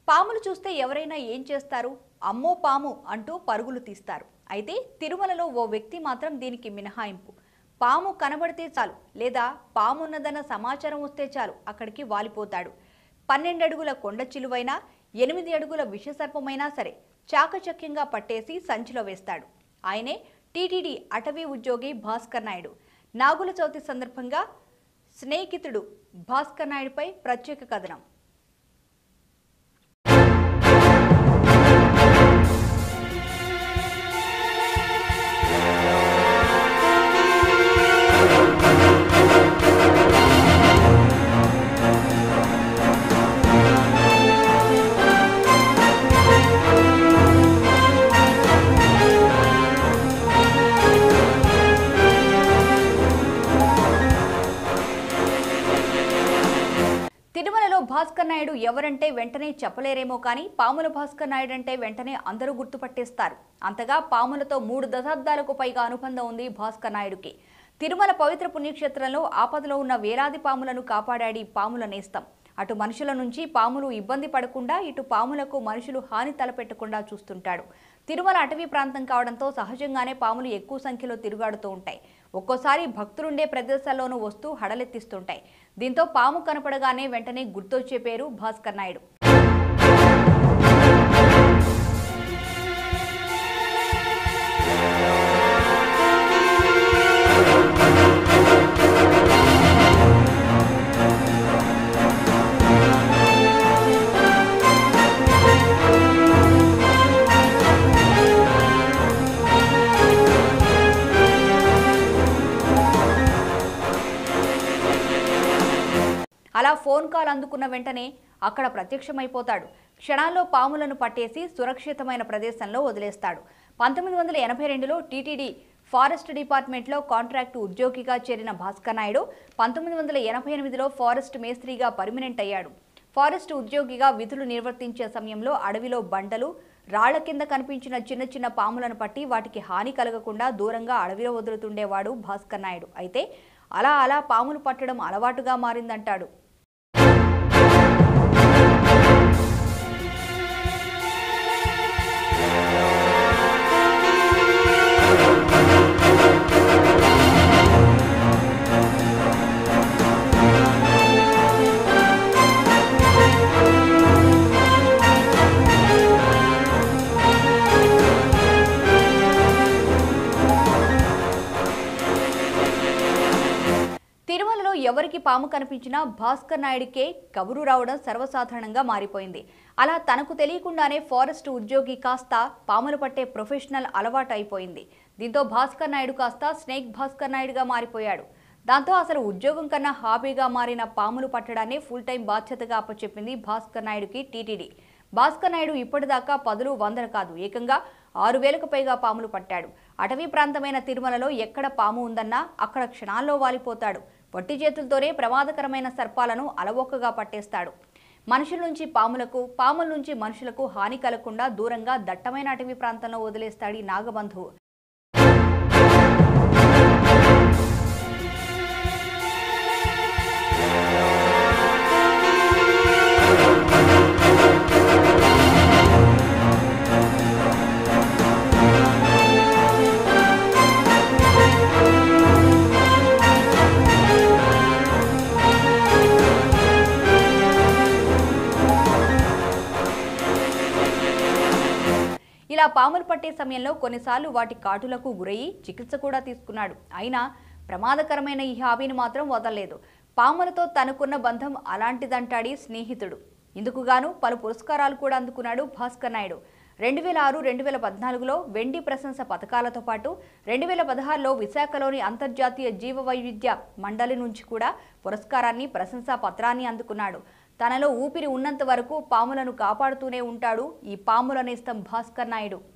పాములు చూస్తే ఎవరైనా ఏం చేస్తారు? అమ్మో పాము అంటూ పరుగులు తీస్తారు. అయితే తిరుమలలో ఓ వ్యక్తి మాత్రం దీనికి మినహాయింపు. పాము కనబడితే చాలు, లేదా పామున్నదన్న సమాచారం వస్తే చాలు అక్కడికి వాలిపోతాడు. 12 అడుగుల కొండ చిలువైనా, 8 అడుగుల విషసర్పమైనా సరే చాకచక్యంగా పట్టేసి సంచిలో వేస్తాడు. ఆయనే టీటీడీ అటవీ ఉద్యోగి భాస్కర్ నాయుడు. నాగుల చవితి సందర్భంగా స్నేహితుడు భాస్కర్ నాయుడుపై ప్రత్యేక కథనం. తిరుమలలో భాస్కర్ నాయుడు ఎవరంటే వెంటనే చెప్పలేరేమో కానీ పాముల భాస్కర్ నాయుడు అంటే వెంటనే అందరూ గుర్తుపట్టేస్తారు. అంతగా పాములతో 3 దశాబ్దాలకు పైగా అనుబంధం ఉంది భాస్కర్ నాయుడుకి. తిరుమల పవిత్ర పుణ్యక్షేత్రంలో ఆపదలో ఉన్న వేలాది పాములను కాపాడాడి పాముల నేస్తం. అటు మనుషుల నుంచి పాములు ఇబ్బంది పడకుండా, ఇటు పాములకు మనుషులు హాని తలపెట్టకుండా చూస్తుంటాడు. తిరుమల అటవీ ప్రాంతం కావడంతో సహజంగానే పాములు ఎక్కువ సంఖ్యలో తిరుగాడుతూ ఉంటాయి. ఒక్కోసారి భక్తులుండే ప్రదేశాల్లోనూ వస్తూ హడలెత్తిస్తుంటాయి. దీంతో పాము కనపడగానే వెంటనే గుర్తొచ్చే పేరు భాస్కర్ నాయుడు. అలా ఫోన్ కాల్ అందుకున్న వెంటనే అక్కడ ప్రత్యక్షమైపోతాడు. క్షణాల్లో పాములను పట్టేసి సురక్షితమైన ప్రదేశంలో వదిలేస్తాడు. 1982లో టీటీడీ ఫారెస్ట్ డిపార్ట్మెంట్లో కాంట్రాక్టు ఉద్యోగిగా చేరిన భాస్కర్ నాయుడు 1988లో ఫారెస్ట్ మేస్త్రిగా పర్మినెంట్ అయ్యాడు. ఫారెస్ట్ ఉద్యోగిగా విధులు నిర్వర్తించే సమయంలో అడవిలో బండలు, రాళ్ల కింద కనిపించిన చిన్న చిన్న పాములను పట్టి వాటికి హాని కలగకుండా దూరంగా అడవిలో వదులుతుండేవాడు భాస్కర్ నాయుడు. అయితే అలా పాములు పట్టడం అలవాటుగా మారిందంటాడు. తిరుమలలో ఎవరికి పాము కనిపించినా భాస్కర్ నాయుడికే కబురు రావడం సర్వసాధారణంగా మారిపోయింది. అలా తనకు తెలియకుండానే ఫారెస్ట్ ఉద్యోగి కాస్త పాములు పట్టే ప్రొఫెషనల్ అలవాటు అయిపోయింది. దీంతో భాస్కర్ నాయుడు కాస్త స్నేక్ భాస్కర్ నాయుడుగా మారిపోయాడు. దాంతో అసలు ఉద్యోగం కన్నా హాబీగా మారిన పాములు పట్టడాన్ని ఫుల్ టైం బాధ్యతగా అప్పచెప్పింది భాస్కర్ నాయుడుకి టీటీడీ. భాస్కర్ నాయుడు ఇప్పటిదాకా 10, 100 కాదు, ఏకంగా 6000కు పైగా పాములు పట్టాడు. అటవీ ప్రాంతమైన తిరుమలలో ఎక్కడ పాము ఉందన్నా అక్కడ క్షణాల్లో వాలిపోతాడు. వట్టి చేతులతోనే ప్రమాదకరమైన సర్పాలను అలవోకగా పట్టేస్తాడు. మనుషుల నుంచి పాములకు, పాముల నుంచి మనుషులకు హాని కలగకుండా దూరంగా దట్టమైన అటవీ ప్రాంతంలో వదిలేస్తాడు ఈ నాగబంధువు. ఇలా పాములు పట్టే సమయంలో కొన్నిసార్లు వాటి కాటులకు గురయ్యి చికిత్స కూడా తీసుకున్నాడు. అయినా ప్రమాదకరమైన ఈ హాబీని మాత్రం వదలలేదు. పాములతో తనకున్న బంధం అలాంటిదంటాడి స్నేహితుడు. ఇందుకుగాను పలు పురస్కారాలు కూడా అందుకున్నాడు భాస్కర్ నాయుడు. 2006, 2014లో వెండి ప్రశంస పథకాలతో పాటు 2016లో విశాఖలోని అంతర్జాతీయ జీవ వైవిధ్య మండలి నుంచి కూడా పురస్కారాన్ని, ప్రశంసా పత్రాన్ని అందుకున్నాడు. తనలో ఊపిరి ఉన్నంత వరకు పాములను కాపాడుతూనే ఉంటాడు ఈ పాముల నేస్తం భాస్కర్ నాయుడు.